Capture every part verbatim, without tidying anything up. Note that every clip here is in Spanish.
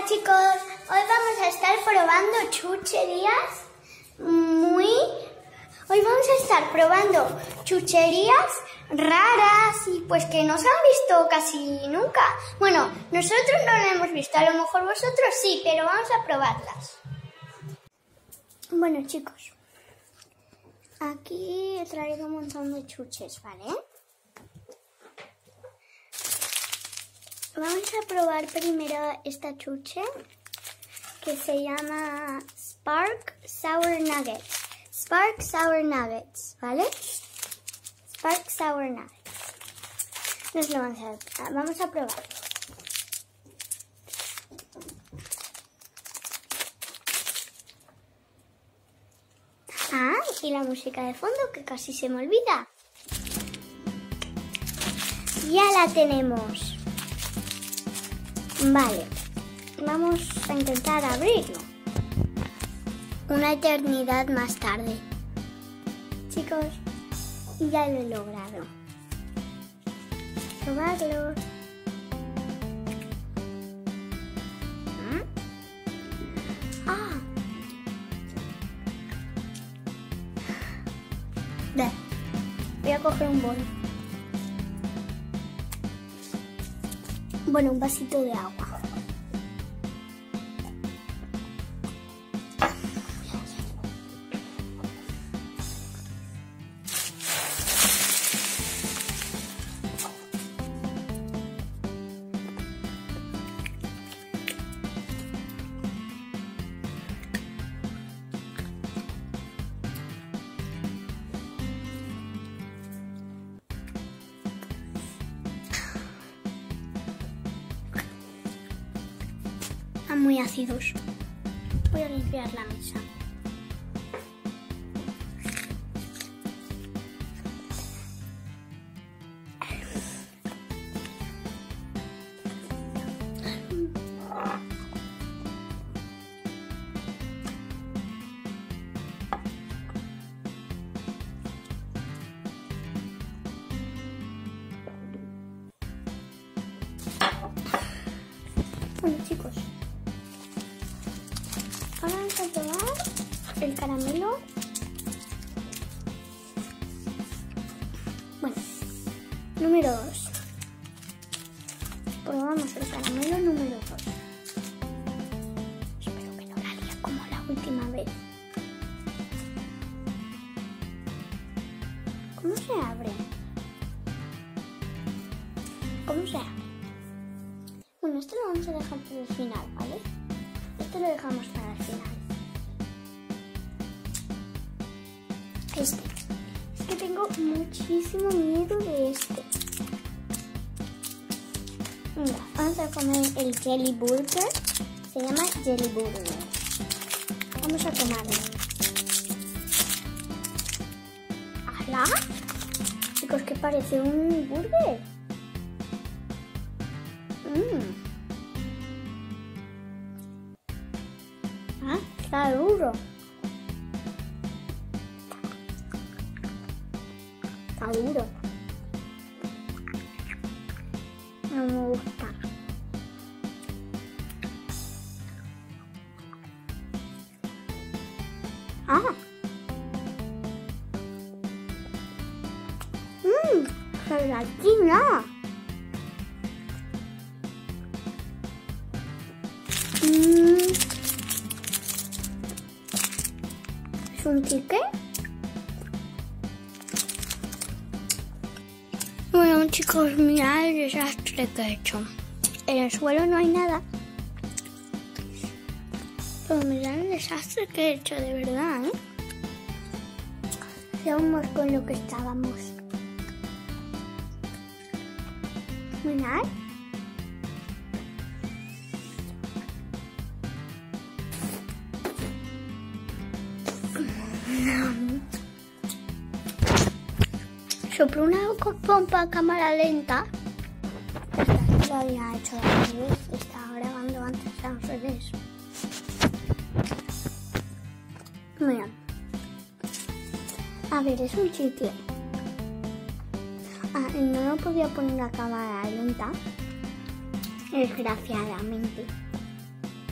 chicos, hoy vamos a estar probando chucherías muy... Hoy vamos a estar probando chucherías raras y pues que no se han visto casi nunca. Bueno, nosotros no lo hemos visto, a lo mejor vosotros sí, pero vamos a probarlas. Bueno chicos, aquí he traído un montón de chuches, ¿vale? Vamos a probar primero esta chuche que se llama Spark Sour Nuggets. Spark Sour Nuggets, ¿vale? Spark Sour Nuggets. Nos lo vamos a, vamos a probar. Ah, y la música de fondo que casi se me olvida. Ya la tenemos. Vale, vamos a intentar abrirlo. Una eternidad más tarde. Chicos, ya lo he logrado. Probarlo. ¿Mm? Ah. Ve. Voy a coger un bol. Bueno, un vasito de agua. Están muy ácidos. Voy a limpiar la mesa. Bueno chicos, ahora vamos a probar el caramelo. Bueno, número dos. Probamos el caramelo número dos. Espero que no la líe como la última vez. ¿Cómo se abre? ¿Cómo se abre? Bueno, esto lo vamos a dejar para el final, ¿vale? Esto lo dejamos para el final. Este. Es que tengo muchísimo miedo de este. Mira, vamos a comer el Jelly Burger. Se llama Jelly Burger. Vamos a tomarlo. ¿Hala? Chicos, ¿qué parece un burger? Mmm. Ah, está duro. Está duro. No me gusta. Ah. Mmm, gelatina. Mm. ¿Es un chique? Bueno chicos, mirad el desastre que he hecho. En el suelo no hay nada. Pero mirad el desastre que he hecho, de verdad, ¿eh? Seguimos con lo que estábamos. Mirad. Soplo una pompa a cámara lenta. Esta lo había hecho al revés. Estaba grabando antes al revés. Mira. A ver, es un chicle. Ah, no lo podía poner a cámara lenta. Desgraciadamente.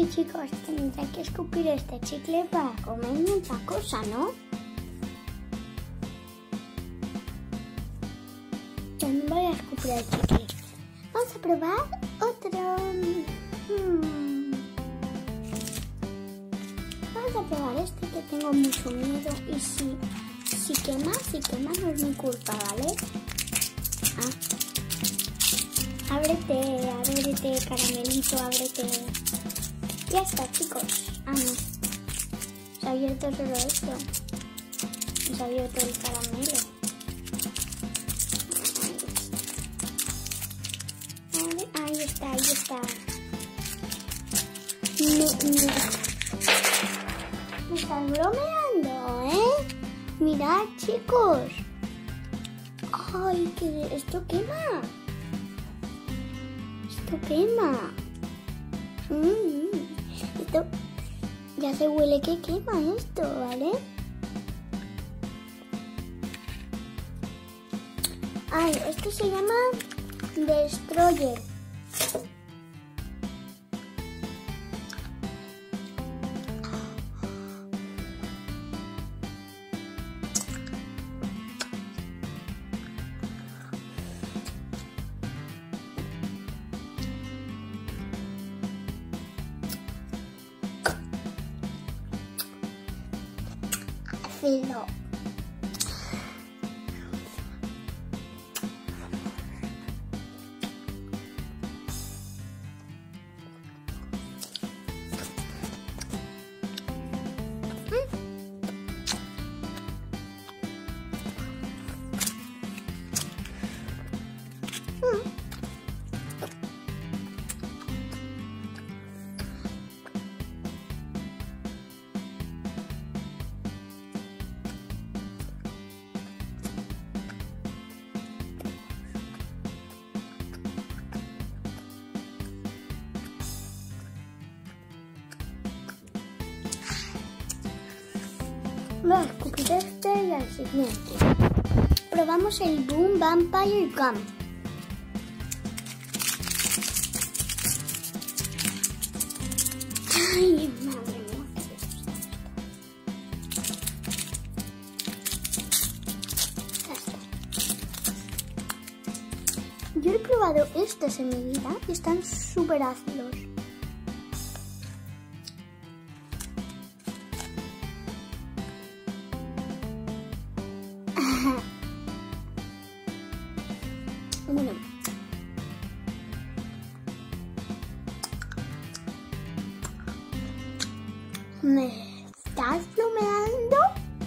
Sí, chicos, tendré que escupir este chicle para comerme otra cosa, ¿no? También voy a escupir el chicle. Vamos a probar otro. Hmm. Vamos a probar este que tengo mucho miedo y si, si quema, si quema no es mi culpa, ¿vale? Ah. Ábrete, ábrete, caramelito, ábrete. Ya está, chicos. Ah, no. Se ha abierto solo esto. Se ha abierto el caramelo. Ahí está, ahí está. Me, me, me están bromeando, ¿eh? Mirad, chicos. Ay, que esto quema. Esto quema. Mm, esto ya se huele que quema esto, ¿vale? Ay, esto se llama Destroyer. Filo. Voy a escupir este y al siguiente. Probamos el Boom Vampire Gum. Ay, madre mía. Yo he probado estos en mi vida y están súper ácidos. Bueno, ¿me estás bromeando?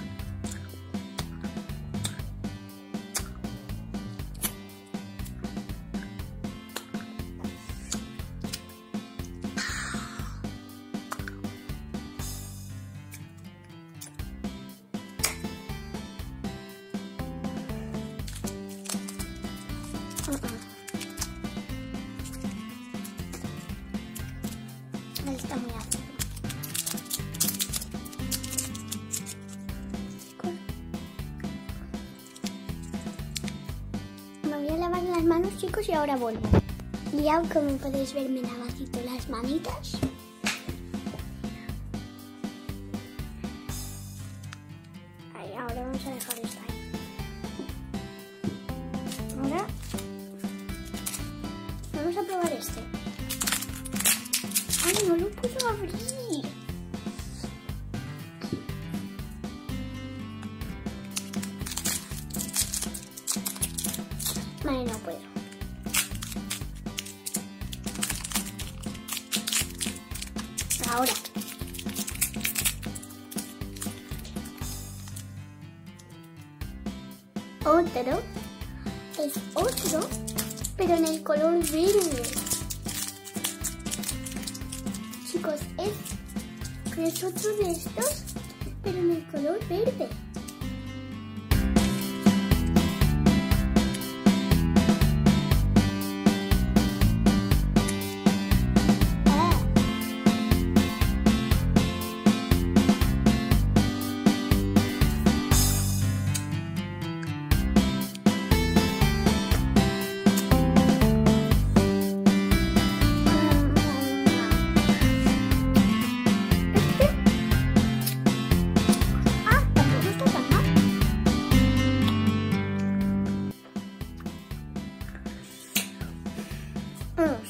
Está muy ácido. Me voy a lavar las manos, chicos, y ahora vuelvo. Y ya, como podéis ver, me he lavadito las manitas. Ahí, ahora vamos a dejar esto ahí. Ahora vamos a probar este. ¡Ay, no lo puedo abrir! Vale, no puedo. Ahora. Otro. Es otro, pero en el color verde. Chicos, es, es otro de estos, pero en el color verde.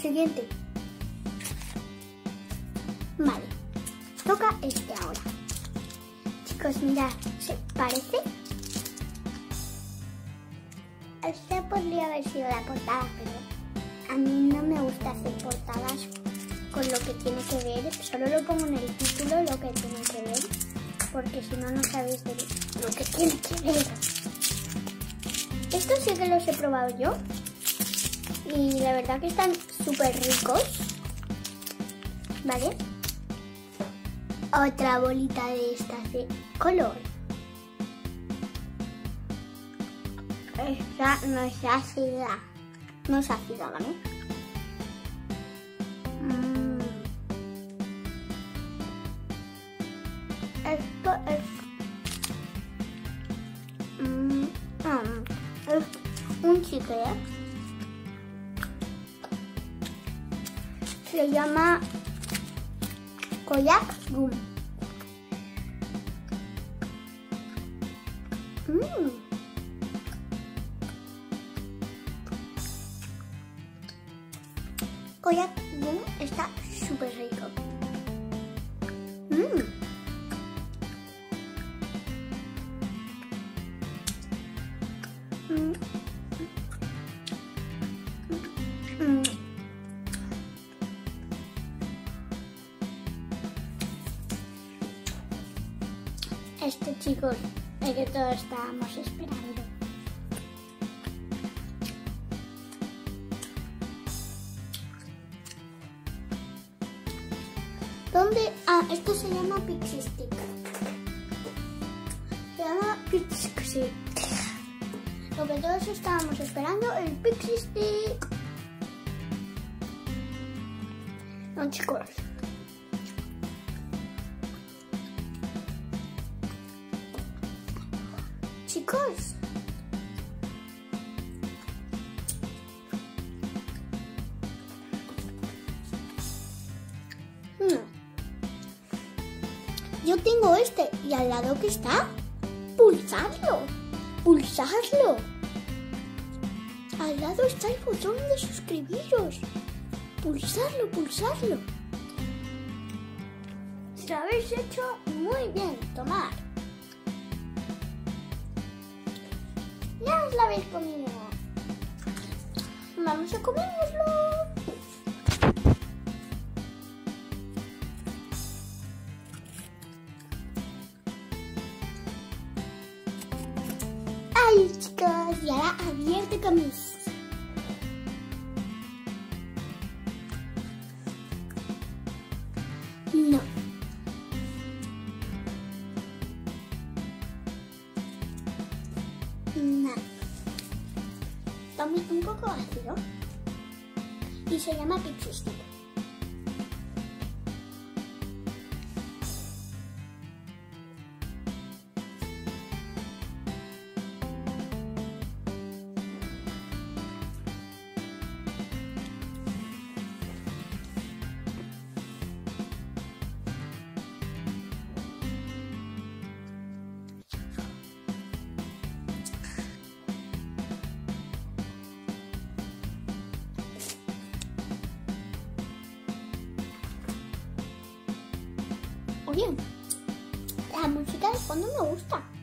Siguiente. Vale, toca este ahora. Chicos, mirad, ¿se parece? Esta podría haber sido la portada, pero a mí no me gusta hacer portadas con lo que tiene que ver. Solo lo pongo en el título lo que tiene que ver, porque si no, no sabéis de lo que tiene que ver. Estos sí que los he probado yo y la verdad que están súper ricos. ¿Vale? Otra bolita de estas de color. Esta no es ácida. No es ácida, ¿vale? Mm. Esto es... Mm. Mm. Es un chicle. Se llama Koyak Gum. Mm. Koyak Gum está súper rico. Mm. Mm. Mm. Este, chicos, es que todos estábamos esperando. ¿Dónde? Ah, esto se llama Pixie Stick. Se llama Pixie Stick. Lo que todos estábamos esperando, el Pixie Stick. No, chicos. Chicos. Hmm. Yo tengo este y al lado que está, pulsadlo, pulsadlo. Al lado está el botón de suscribiros. Pulsarlo, pulsarlo. Si lo habéis hecho muy bien, tomar. Ya os lo habéis comido. Vamos a comérnoslo. Ay, chicos, y ahora abierto camisa. No. No. También un poco ácido. Y se llama Pixie Stick. Oye, la música de fondo me gusta.